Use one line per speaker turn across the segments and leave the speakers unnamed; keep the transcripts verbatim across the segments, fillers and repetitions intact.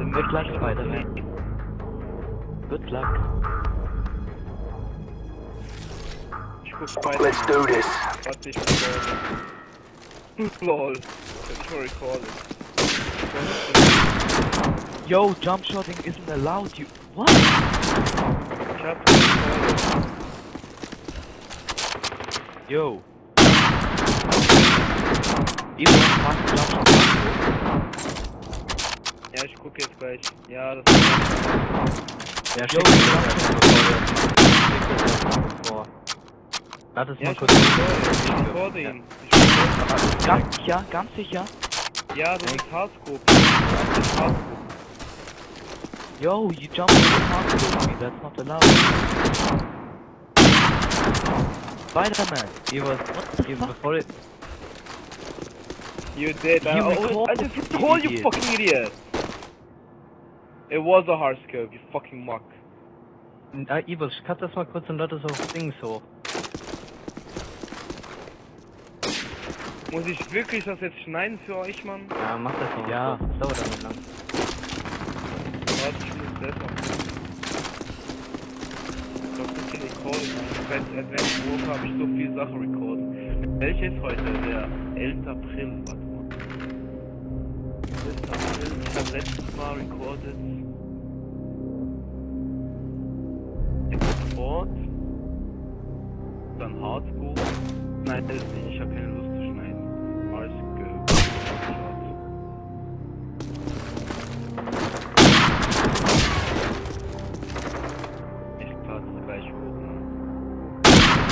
Good luck, Spider-Man. Good luck.
Ich guck Spider-Man.
Let's do this.
Warte, ich recorde. Lol. Ich mal recorded.
Yo, jump shotting isn't allowed, you... What?
Ich hab recorded.
Yo. Even fast jump shot.
Ja, ich guck jetzt gleich. Ja, das ist...
Ja, schick mir das vor. Lass es
Ja,
mal
ich
kurz.
recorde, ich recorde ihn. Ich recorde ihn.
Ganz sicher, ganz sicher.
Ja, das ist Hardscope. Das ist Hardscope.
Yo, you jumped in the hard with me, that's not allowed. Spider-Man, he was, what the fuck? Before it...
You did. I,
You
I,
recorded,
I just
you
recorded, you
idiot.
fucking idiot. It was a hardscope, you fucking muck.
Ah, Ivo, cut das mal kurz und lass es auf Dings hoch.
Muss ich wirklich das jetzt schneiden für euch, Mann?
Ja, mach das nicht. Ja, das dauert doch nicht lang.
Warte, ich muss das noch. Ich hab so viel recorded, Mann. Bei Advanced Warfare hab ich so viele Sachen recorded. Welcher ist heute? Der elfte April, warte mal. elfte April, ich hab letztes Mal recorded. Export. Dann Hardscope. Nein, das ist nicht, ich hab keine Lust zu schneiden. Hardscope. Ich lade es gleich hoch, ne?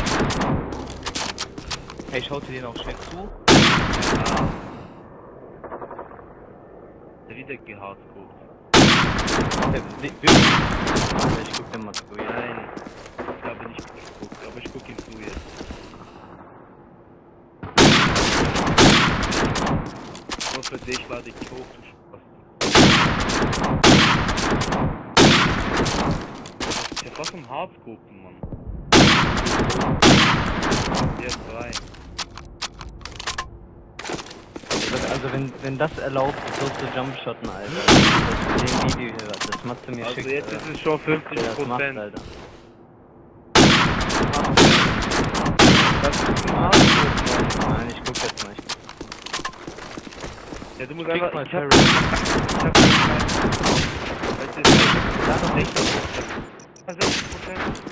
Hey, schaut ihr den auch schnell zu?
Ja. Der wieder gehardscoped.
Der, wirklich? Warte, ich guck den mal zu, ja.
Nein, ich habe nicht geguckt, aber ich guck ihn zu jetzt. Nur für dich lade ich hoch, du Spaß. Das ist ja fast ein Hardscopen, Mann. Jetzt drei.
Also wenn, wenn das erlaubt, so zu jumpshotten, Alter. Das mit dem Video hier, das macht du mir
Also
schick.
jetzt
Alter.
ist es schon fünfzig
Ja, das macht,
Prozent.
Alter.
Das ist ein Hardscopen, Mann.
Nein, ich guck jetzt mal. Ich
Ja, du musst
Schick
einfach...
mal
Ich hab...
Terry.
Ich hab... Weißt du, da noch sechzig Prozent. sechzig Prozent.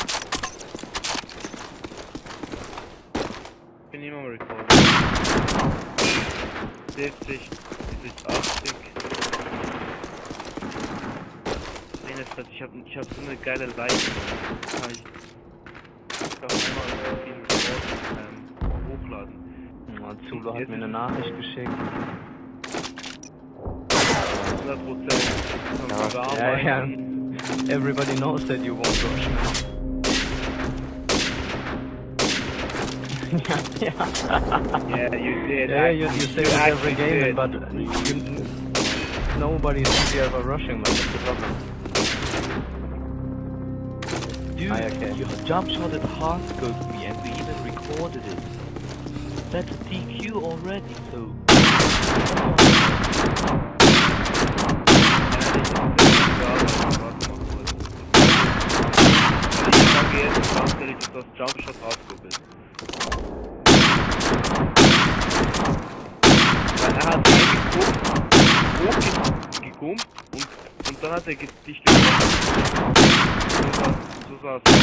Ich bin immer mal recording. siebzig, siebzig, achtzig. Ich hab, ich hab so eine geile Leitung. Kann ich ich kann einmal so viel Sport ähm, hochladen.
Ja, Zulu hat mir eine Nachricht geschickt.
hundert Prozent.
Ja, ja. Everybody knows that you won't rush me. ja, ja.
Yeah, you did.
Yeah, you, you say
You
it every
actually
game,
did.
but you, nobody's ever rushing, man. That's the problem. Dude,
Ah, okay.
you jump shotted hard scoped me and we even recorded it. That's a D Q already, so...
Ich sage jetzt ganz ehrlich, dass das Jumpshot Hardscope ist. Weil er hat reingeguckt, hochgegummt und, und dann hat er dich getroffen. So sah es.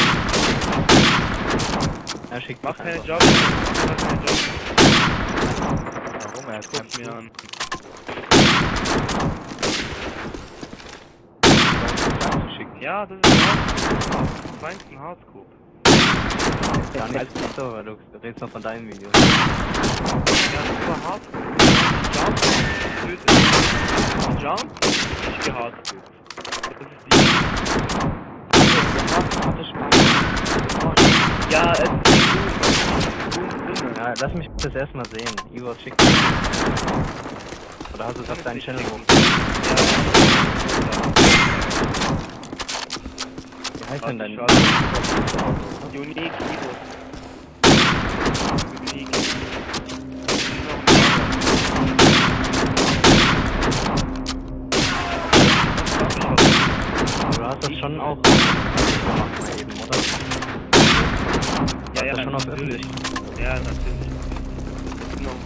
Er schickt
Mach
mich
keine
einfach.
Jumpshot, mach keine Jumpshot.
Warum? Er
Guck's mir an.
schicken.
Ja, das ist ein Hardscope. Das ist ein Hardscope.
Gar nicht so, weil du redest noch von deinen Videos.
Ja, das war Hardscope. Jump, tötet. Jump, nicht gehardscoped. Das ist die...
Hatte Spaß.
Ja, es ist gut.
Ja, lass mich das erstmal sehen. Igor schickt. Oder hast du es auf deinen Channel hoch? Wie heißt denn dein?
Unique Ivo. Unique.
hast das schon auch gemacht mal eben, oder?
Ja, ja,
das schon auf
natürlich.
öffentlich.
Ja, natürlich. Noch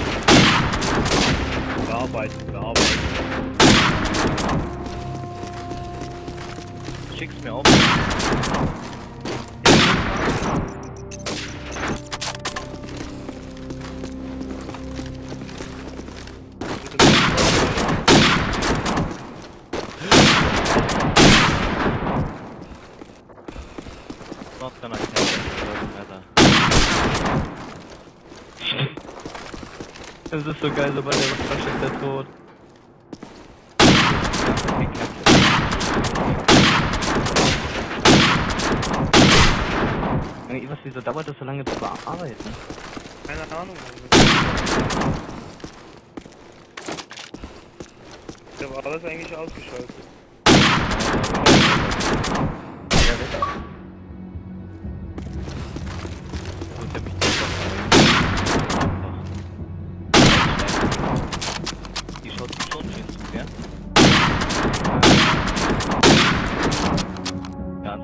bearbeiten, bearbeiten.
Schick's mir auf. Not gonna catch it, doesn't matter.
Das ist so geil, sobald der Flasche ist der tot. Was, wieso dauert das so lange zu bearbeiten?
Keine Ahnung. Da war alles eigentlich ausgeschaltet.
Die schaut schon schön zu, gell? Ganz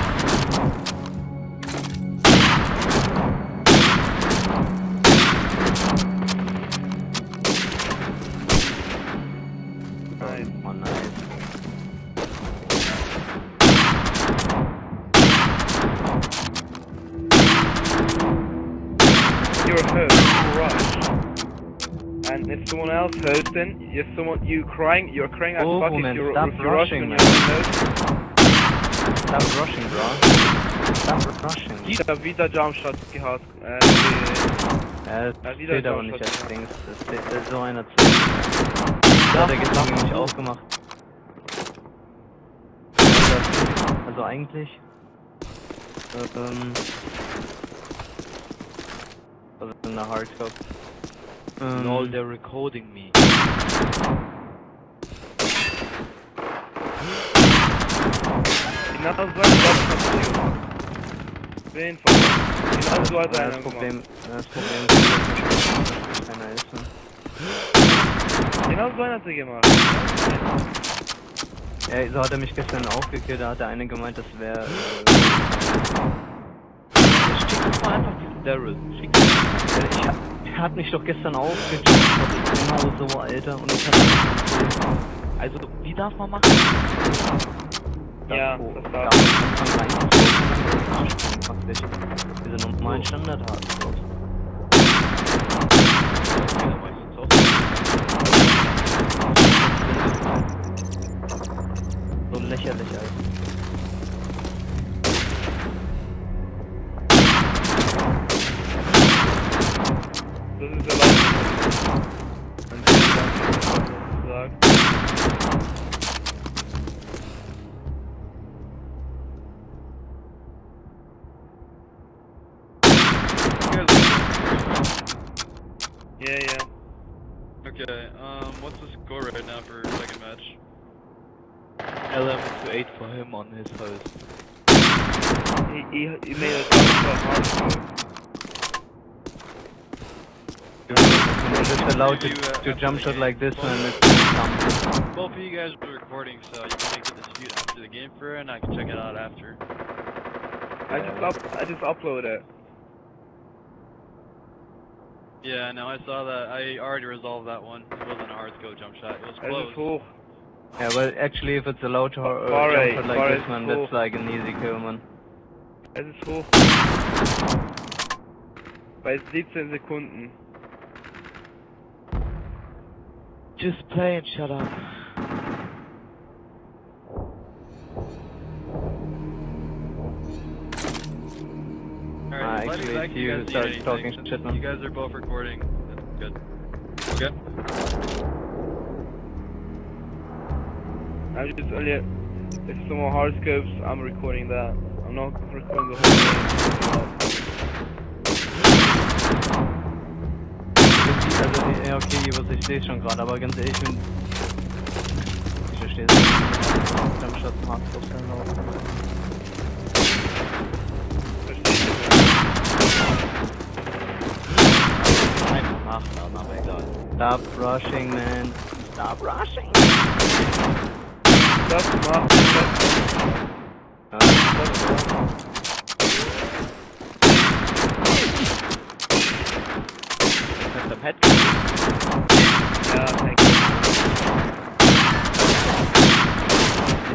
Nice.
Oh, nice.
You're hurt, you're rushed. And if someone else hurts, then if someone you crying, you're crying as
Oh,
fuck
man,
if you're,
stop
if you're rushing
rushing,
when
man.
you're hurt.
Stop rushing, bro. Stop rushing.
Wieder, wieder Jumpshot gehabt. Äh,
Ja, das
Ja, wieder
zählt aber
Jumpshot,
nicht als
ja.
Dings. Das zählt, das ist so einer zählt. Da hat er gestern nämlich auch gemacht. Also eigentlich... Ähm... Also in der Hardcore. Ähm,
lol, they're recording me.
genau so ein Jumpshot hat er gemacht. Auf jeden Fall. Genau so hat er
ja,
einen
das Problem,
gemacht.
ja, das Problem ist, dass keiner ist. Ne?
Genau so einen hat er gemacht.
Ja, so hat er mich gestern aufgeklärt, da hat der eine gemeint, das wäre... Äh,
Schick doch mal einfach diesen Daryl. Schick ihn.
ich hab, er hat mich doch gestern aufgeklärt, genau so, Alter, und ich hab nicht erzählt.
Also, wie darf man machen?
Ja,
wo,
das
da
war-
am Anfang reingezogen, praktisch. Diese normalen Standardhaken.
Okay, dann mach ich jetzt auch.
So lächerlich, Alter.
Das ist erlaubt. Wenn ich das sage. Yeah, yeah.
Okay, um, what's the score right now for second match?
eleven to eight for him on his host.
He, he, he made a Jumpshot hard.
When it's allowed to, to jump shot like this when it's dumb.
Both of you guys were recording, so you can make the dispute after the game for it, and I can check it out after.
I just up, I just uploaded it.
Yeah, no, I saw that. I already resolved that one. It wasn't a hard skill jump shot. It was
Es
close.
ist hoch.
Yeah, well, actually, if it's allowed to uh,
Barre,
jump shot like
Barre
this,
is
man,
cool.
that's like an easy kill, man.
Es ist hoch. Bei siebzehn Sekunden.
Just play and shut up.
Alright,
Ah,
let me
actually,
back
if
if you
you
guys
start
need anything,
talking
since
shit, man.
You guys are both recording. That's good. Okay?
I'm just only, if some more hard scopes, I'm recording that. I'm not recording the whole game.
Also, ja, okay, was ich sehe schon gerade, aber ganz ehrlich, wenn... Ich verstehe es nicht. Jump shot Hardcore kann laufen.
Einfach nachladen, aber egal.
Stop rushing, man. Stop rushing.
Das macht das.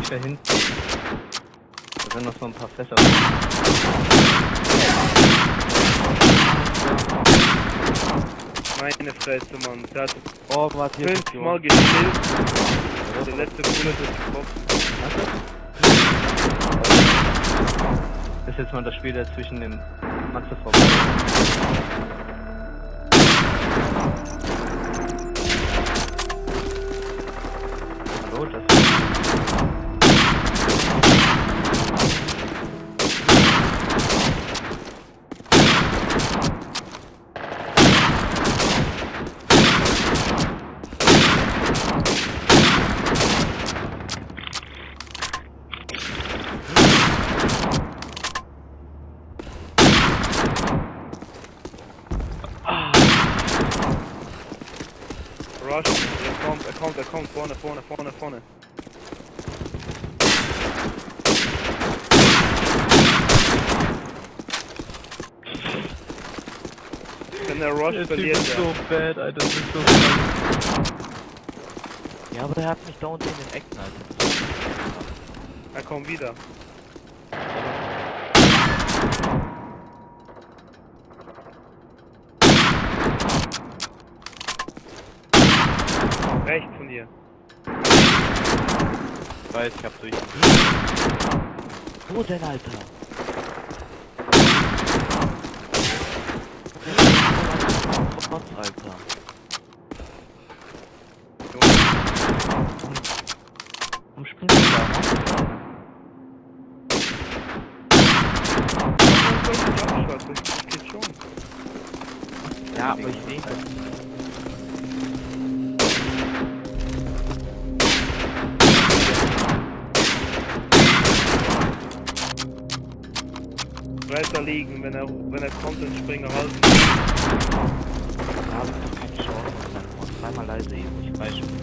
ungefähr hinten. Da sind noch so ein paar Fässer.
Meine Fresse, Mann. Der hat
Oh, warte, hier ist
fünfmal geschillt. Der letzte Bullet ist getroffen.
Das ist jetzt mal das Spiel, der zwischen den Matze vorbei. Hallo, das
Rush, er kommt, er kommt, er kommt, vorne, vorne, vorne, vorne. Wenn der Rush
Der Typ
verliert,
ist
er.
so bad, Alter, das ist so bad.
Ja, aber der hat mich dauernd in den Ecken, Alter.
Er kommt wieder. Rechts von dir.
Ich weiß, ich hab durch.
Wo denn, Alter? Trotz, Alter.
Warum springst du da raus?
Das geht schon.
Ja, aber ich sehe das.
Bleibt da liegen, wenn er, wenn er kommt, dann springt er halten.
Da habe ich doch keine Chance. Alter. Zweimal leise eben, ich weiß schon.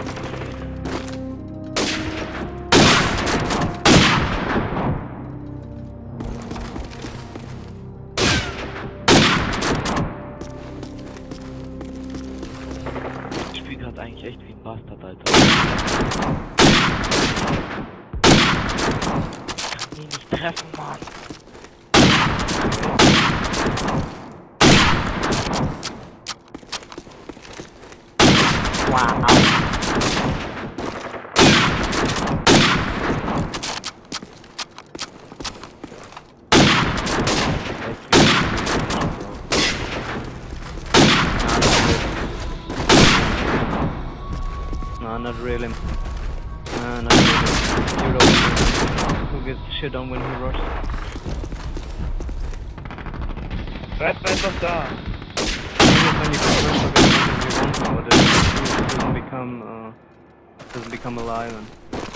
Ich spiele gerade eigentlich echt wie ein Bastard, Alter. Ich kann ihn nicht treffen, Mann. Wow.
No, not really. No, not really. Zero. Who gets shit on when he rushes?
Bleibt einfach da.
When you can rush a bit as you want to, but it doesn't become, uh, doesn't become alive. And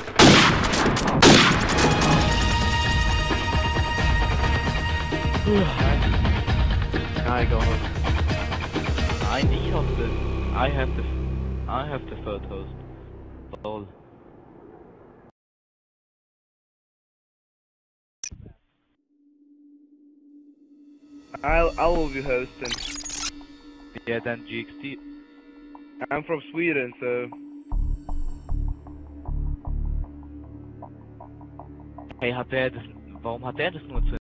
I go home.
I need of this. I have the, I have the photos. Lol.
I'll, I will be hosting.
Yeah, then G X T.
I'm from Sweden, so...
Hey, hat der das, warum hat der das nur zu